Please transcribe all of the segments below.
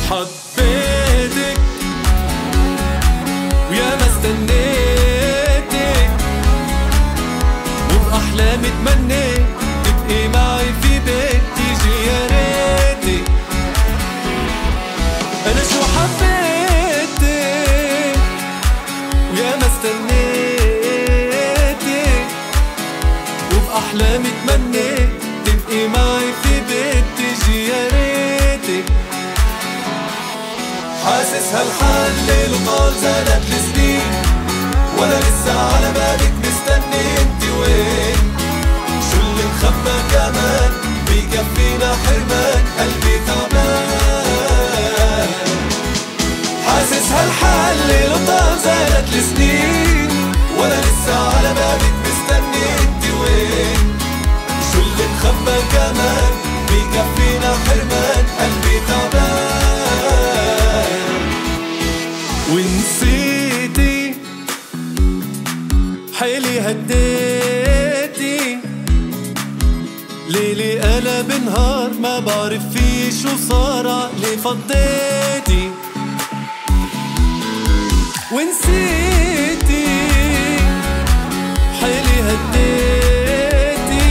حبيتك ويا ما استنيتك، وبأحلامي تمنيت تبقي معي في بيت تيجي يا ريتك. أنا شو حبيتك ويا ما استنيتك، وبأحلامي تمنيت تبقي معي في بيت تيجي يا ريتك. حاسس هالحال ليل وطال زادت السنين، وانا لسه على بالك مستني انت وين. شو اللي مخبى كمان بيكفينا حرمان قلبي تعبان. حاسس هالحال ليل وطال زادت السنين، وانا لسه على بالك مستني انت وين. شو اللي مخبى كمان بيكفينا حرمان قلبي تعبان. ونسيتي حيلي هديتي، ليلي قلب نهار ما بعرف في شو صار عقلي فضيتي. ونسيتي حيلي هديتي،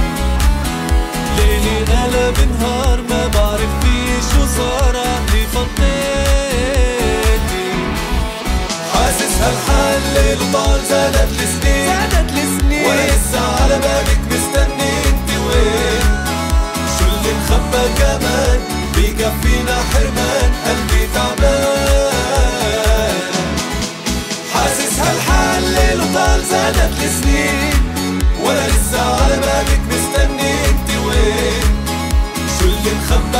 ليلي قلب نهار ما بعرف في شو صار عقلي فضيتي. حاسس هالحال ليل وطال زادت السنين، وانا لسه على بالك مستني انت وين. شو اللي مخبى كمان بيكفينا حرمان قلبي تعبان. حاسس هالحال ليل وطال زادت السنين، وانا لسه على بالك مستني انت وين. شو اللي مخبى